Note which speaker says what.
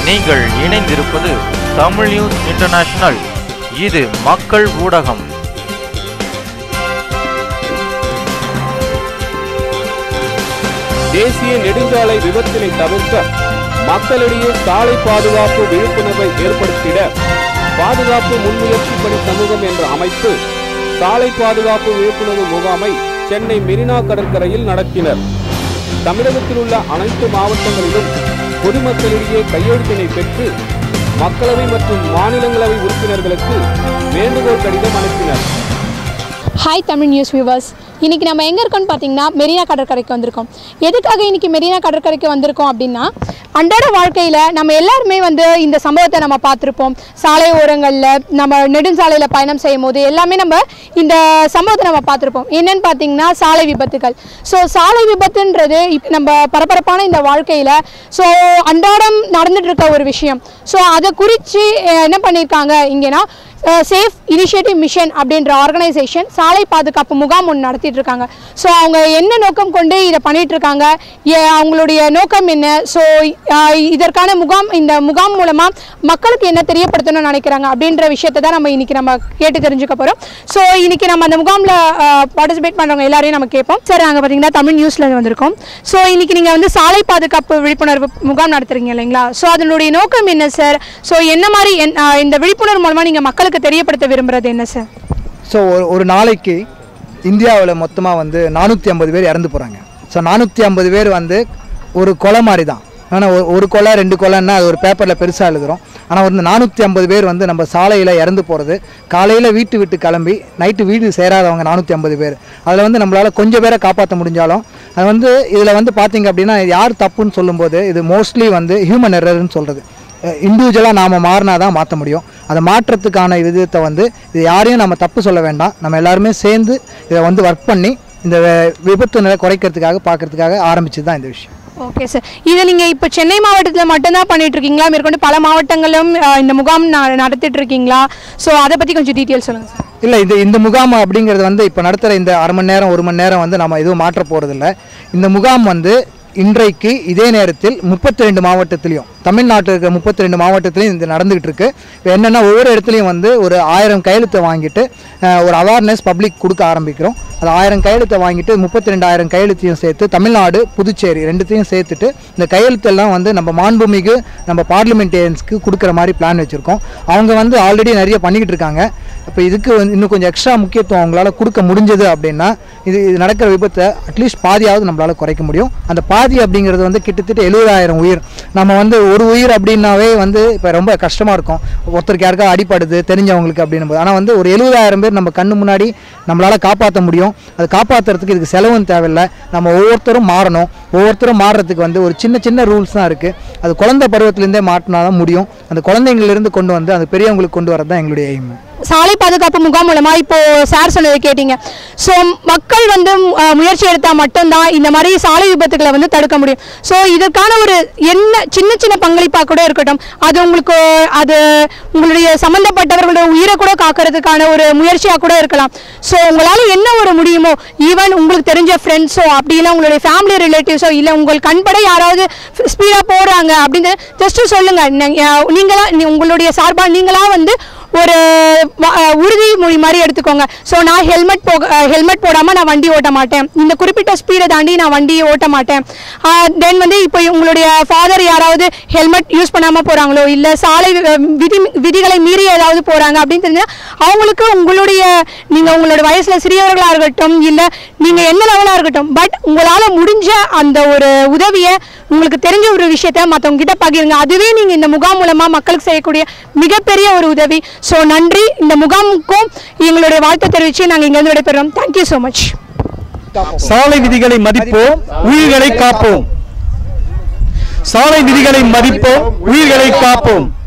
Speaker 1: நீங்கள் இணைந்திருப்பது Tamil news international. இது மக்கள் ஊடகம்.
Speaker 2: தேசிய நெடுஞ்சாலை விபத்தினை தவிர்க்க மக்களிடையே சாலை பாதுகாப்பு விழிப்புணர்வை ஏற்படுத்திட பாதுகாப்பு முன்முயற்சி பணி சமூகம் என்ற அமைப்பு சாலை பாதுகாப்பு விழிப்புணர்வு முகாமை சென்னை மெரினா கடற்கரையில் நடத்தினர். தமிழகத்தில் உள்ள அனைத்து மாவட்டங்களிலும் பொதுமக்களிடையே கையெழுத்தினை பெற்று மக்களவை மற்றும் மாநிலங்களவை உறுப்பினர்களுக்கு வேண்டுகோள் கடிதம் அனுப்பினர்.
Speaker 3: ஹாய் தமிழ் நியூஸ் வியூவர்ஸ், இன்றைக்கி நம்ம எங்கே இருக்கோம்னு பார்த்தீங்கன்னா மெரினா கடற்கரைக்கு வந்திருக்கோம். எதுக்காக இன்றைக்கி மெரினா கடற்கரைக்கு வந்திருக்கோம் அப்படின்னா, அன்றாட வாழ்க்கையில் நம்ம எல்லாருமே இந்த சம்பவத்தை நம்ம பார்த்துருப்போம். சாலை ஓரங்களில் நம்ம நெடுஞ்சாலையில் பயணம் செய்யும் போது எல்லாமே நம்ம இந்த சம்பவத்தை நம்ம பார்த்துருப்போம். என்னென்னு பார்த்தீங்கன்னா சாலை விபத்துகள். ஸோ சாலை விபத்துன்றது இப்போ நம்ம பரபரப்பான இந்த வாழ்க்கையில் அன்றாடம் நடந்துட்டு இருக்க ஒரு விஷயம். ஸோ அதை குறித்து என்ன பண்ணியிருக்காங்க இங்கேனா, சேஃப் இனிஷியேட்டிவ் மிஷன் அப்படின்ற ஆர்கனைசேஷன் சாலை பாதுகாப்பு முகாம் ஒன்று நடத்திட்டு இருக்காங்க. ஸோ அவங்க என்ன நோக்கம் கொண்டு இதை பண்ணிட்டு இருக்காங்க, அவங்களுடைய நோக்கம் என்ன, ஸோ இதற்கான இந்த முகாம் மூலமாக மக்களுக்கு என்ன தெரியப்படுத்தணும்னு நினைக்கிறாங்க அப்படின்ற விஷயத்தை தான் நம்ம இன்னைக்கு கேட்டு தெரிஞ்சுக்க போகிறோம். ஸோ இன்னைக்கு நம்ம அந்த முகாமில் பார்ட்டிசிபேட் பண்ணுறவங்க எல்லாரையும் நம்ம கேட்போம். சார், நாங்கள் பார்த்தீங்கன்னா தமிழ் நியூஸில் வந்திருக்கோம். ஸோ இன்னைக்கு நீங்கள் சாலை பாதுகாப்பு விழிப்புணர்வு முகாம் நடத்துறீங்க இல்லைங்களா? ஸோ அதனுடைய நோக்கம் என்ன சார்? ஸோ என்ன மாதிரி இந்த விழிப்புணர்வு மூலமாக நீங்கள் மக்களுக்கு தெரியப்படுத்த விரும்புறது என்ன சார்?
Speaker 4: ஸோ ஒரு நாளைக்கு இந்தியாவில் மொத்தமாக 450 பேர் இறந்து போகிறாங்க. ஸோ 450 பேர் ஒரு கொலை மாதிரி தான். ஆனால் ஒரு கொலை 2 கொலைன்னா அது ஒரு பேப்பரில் பெருசாக எழுதுகிறோம். ஆனால் 450 பேர் நம்ம சாலையில் இறந்து போகிறது. காலையில் வீட்டு விட்டு கிளம்பி நைட்டு வீடு சேராதவங்க 450 பேர். அதில் நம்மளால் கொஞ்சம் பேரை காப்பாற்ற முடிஞ்சாலும் அது இதில் பார்த்திங்க அப்படின்னா யார் தப்புன்னு சொல்லும்போது இது மோஸ்ட்லி ஹியூமன் எரர்னு சொல்கிறது. இண்டிவிஜுவலாக நாம் மாறினா தான் மாற்ற முடியும். அதை மாற்றத்துக்கான விதத்தை இது யாரையும் நம்ம தப்பு சொல்ல வேண்டாம். நம்ம எல்லாருமே சேர்ந்து இதை ஒர்க் பண்ணி இந்த விபத்து நிலை குறைக்கிறதுக்காக பார்க்கறதுக்காக ஆரம்பிச்சது தான் இந்த விஷயம்.
Speaker 3: ஓகே சார், இதை நீங்கள் இப்போ சென்னை மாவட்டத்தில் மட்டும்தான் பண்ணிட்டு இருக்கீங்களா? மேற்கொண்டு பல மாவட்டங்களும் இந்த முகாம் நடத்திட்டு இருக்கீங்களா? ஸோ அதை பற்றி கொஞ்சம் டீட்டெயில் சொல்லுங்கள் சார்.
Speaker 4: இல்லை, இந்த முகாம் அப்படிங்கிறது இப்போ நடத்துகிற இந்த அரை மணி நேரம் 1 மணி நேரம் நம்ம எதுவும் மாற்ற போகிறதில்ல. இந்த முகாம் இன்றைக்கு இதே நேரத்தில் 32 மாவட்டத்திலையும், தமிழ்நாட்டில் இருக்கிற 32 மாவட்டத்திலையும் இது நடந்துகிட்டு இருக்கு. இப்போ என்னென்னா ஒவ்வொரு இடத்துலையும் ஒரு 1000 கையெழுத்தை வாங்கிட்டு ஒரு அவேர்னஸ் பப்ளிக் கொடுக்க ஆரம்பிக்கிறோம். அது 1000 கையெழுத்தை வாங்கிட்டு 32,000 கையெழுத்தையும் சேர்த்து தமிழ்நாடு புதுச்சேரி ரெண்டுத்தையும் சேர்த்துட்டு இந்த கையெழுத்தெல்லாம் நம்ம மாண்புமிகு நம்ம பார்லிமெண்டேரியன்ஸ்க்கு கொடுக்குற மாதிரி பிளான் வச்சுருக்கோம். அவங்க ஆல்ரெடி நிறைய பண்ணிக்கிட்டு இருக்காங்க. இப்போ இதுக்கு இன்னும் கொஞ்சம் எக்ஸ்ட்ரா முக்கியத்துவம் அவங்களால கொடுக்க முடிஞ்சது அப்படின்னா இது நடக்கிற விபத்தை அட்லீஸ்ட் பாதியாவது நம்மளால் குறைக்க முடியும். அந்த பாதி அப்படிங்கிறது கிட்டத்தட்ட 70,000 உயிர். நம்ம ஒரு உயிர் அப்படின்னாவே இப்போ ரொம்ப கஷ்டமாக இருக்கும். ஒருத்தருக்கு யாருக்கா அடிப்படுது தெரிஞ்சவங்களுக்கு அப்படின்னு. ஆனால் ஒரு 70,000 பேர் நம்ம கண்ணு முன்னாடி நம்மளால் காப்பாற்ற முடியும். அது காப்பாற்றுறதுக்கு இதுக்கு செலவும் தேவையில்லை. நம்ம ஒவ்வொருத்தரும் மாறணும். ஒவ்வொருத்தரும் மாறுறதுக்கு ஒரு சின்ன சின்ன ரூல்ஸ் தான் இருக்குது. அது குழந்தை பருவத்திலேருந்தே மாற்றினா தான் முடியும். அந்த குழந்தைங்களிலிருந்து கொண்டு அது பெரியவங்களுக்கு கொண்டு வரது தான் எங்களுடைய எய்ம்.
Speaker 3: சாலை பாதுகாப்பு முகாம் மூலமாக இப்போ சார் சொன்னதை கேட்டீங்க. ஸோ மக்கள் முயற்சி எடுத்தால் மட்டும்தான் இந்த மாதிரி சாலை விபத்துக்களை தடுக்க முடியும். ஸோ இதற்கான ஒரு சின்ன சின்ன பங்களிப்பாக கூட இருக்கட்டும், அது உங்களுடைய சம்மந்தப்பட்டவர்களுடைய உயிரை கூட காக்கிறதுக்கான ஒரு முயற்சியாக கூட இருக்கலாம். ஸோ உங்களால் என்ன முடியுமோ, ஈவன் உங்களுக்கு தெரிஞ்ச ஃப்ரெண்ட்ஸோ அப்படி இல்லை உங்களுடைய ஃபேமிலி ரிலேட்டிவ்ஸோ இல்லை உங்கள் கண்பட யாராவது ஸ்பீடாக போகிறாங்க அப்படின்னு ஜஸ்ட்டு சொல்லுங்கள். உங்களுடைய சார்பாக நீங்களாக ஒரு உறுதிமொழி மாதிரி எடுத்துக்கோங்க. ஸோ நான் ஹெல்மெட் போடாமல் நான் வண்டி ஓட்ட மாட்டேன், இந்த குறிப்பிட்ட ஸ்பீடை தாண்டி நான் வண்டியை ஓட்ட மாட்டேன். தென் இப்போ உங்களுடைய ஃபாதர் யாராவது ஹெல்மெட் யூஸ் பண்ணாமல் போகிறாங்களோ இல்லை சாலை விதிகளை மீறி ஏதாவது போகிறாங்க அப்படின்னு தெரிஞ்சால் அவங்களுக்கு நீங்கள் உங்களோட வயசில் சிறியவர்களாக இருக்கட்டும் இல்லை நீங்கள் எந்த லெவலாக இருக்கட்டும், பட் உங்களால் முடிஞ்ச அந்த ஒரு உதவியை உங்களுக்கு தெரிஞ்ச ஒரு விஷயத்தை மற்றவங்க கிட்ட பகிருங்க. அதுவே நீங்கள் இந்த முகாம் மூலமாக மக்களுக்கு செய்யக்கூடிய மிகப்பெரிய ஒரு உதவி. ஸோ நன்றி. இந்த முகாமுக்கும் எங்களுடைய வாழ்த்து தெரிவித்து நாங்கள் இங்கிருந்து விடைபெறுறோம். Thank you so much.
Speaker 5: சாலை விதிகளை மதிப்போம், உயிர்களை காப்போம். சாலை விதிகளை மதிப்போம், உயிர்களை காப்போம்.